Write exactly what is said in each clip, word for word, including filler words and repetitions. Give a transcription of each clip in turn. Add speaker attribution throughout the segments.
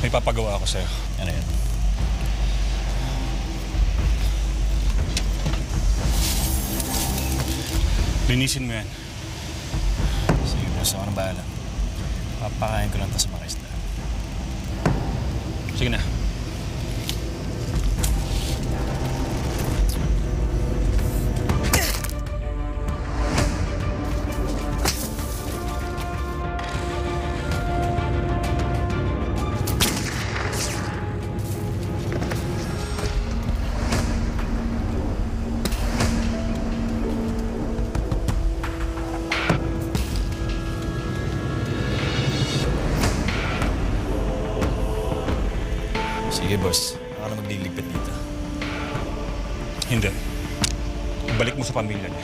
Speaker 1: May papagawa ako sa'yo.
Speaker 2: Ano yan?
Speaker 1: Linisin mo yan.
Speaker 2: Sige, boss. Ako na bahala. Papakain ko lang ito sa mga isda.
Speaker 1: Sige na.
Speaker 2: Sige, boss. Ako na magliligpit dito.
Speaker 1: Hindi. Ibalik mo sa pamilya niya.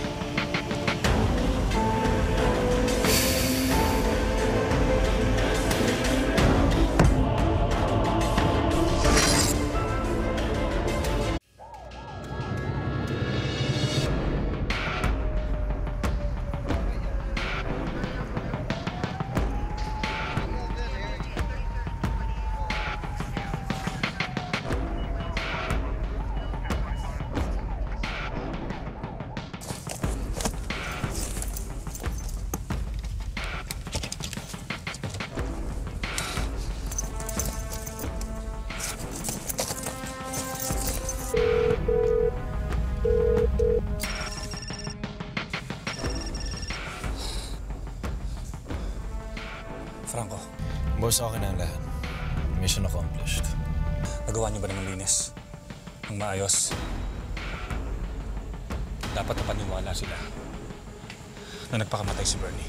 Speaker 1: Franco,
Speaker 2: Boss, okay na ang lahat. Mission accomplished.
Speaker 1: nagawa niyo ba ng linis? Ng maayos? Dapat napaniwala sila na nagpakamatay si Bernie.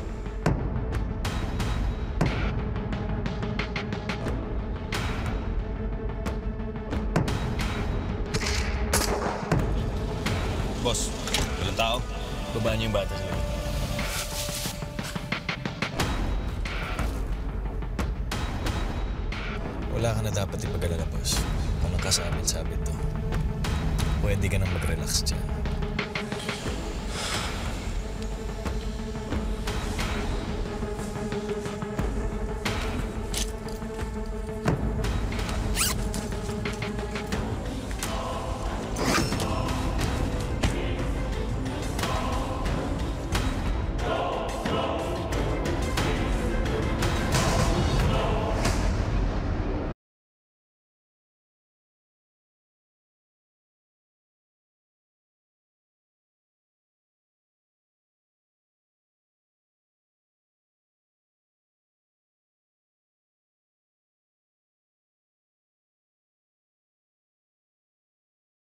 Speaker 2: Boss, walang tao. Babaan niyo yung bata sa labas. Wala ka na dapat ipag-alala, boss. Walang kasabit-sabit to. Pwede ka nang mag-relax dyan.